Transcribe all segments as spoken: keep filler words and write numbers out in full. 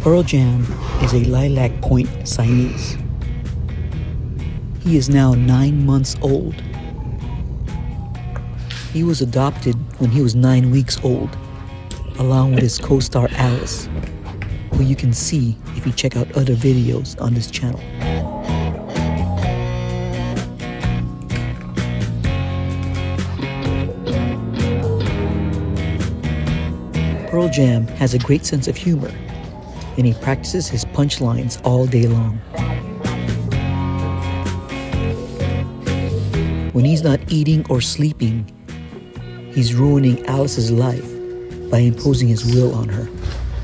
Pearl Jam is a Lilac Point Siamese. He is now nine months old. He was adopted when he was nine weeks old, along with his co-star Alice, who you can see if you check out other videos on this channel. Pearl Jam has a great sense of humor, and he practices his punchlines all day long. When he's not eating or sleeping, he's ruining Alice's life by imposing his will on her.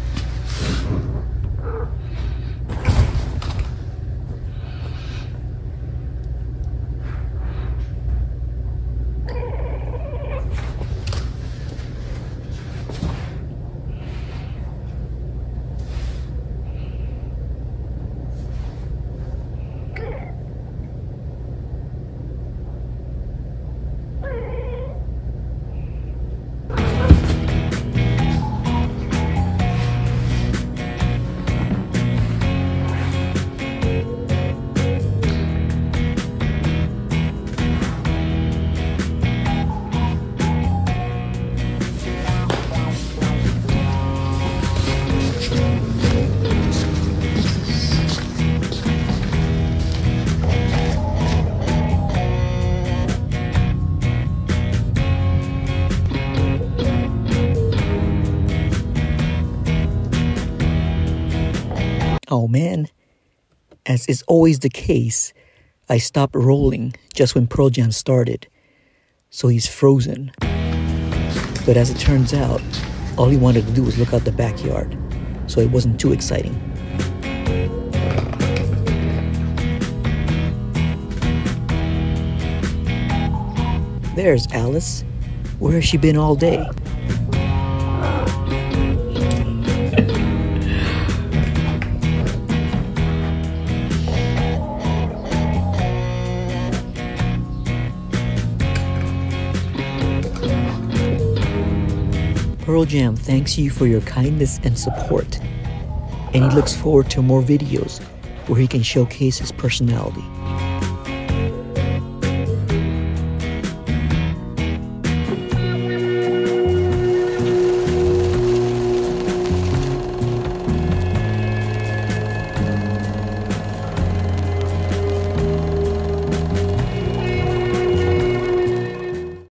Oh man, as is always the case, I stopped rolling just when Pearl Jam started, so he's frozen. But as it turns out, all he wanted to do was look out the backyard, so it wasn't too exciting. There's Alice. Where has she been all day? Pearl Jam thanks you for your kindness and support, and he looks forward to more videos where he can showcase his personality.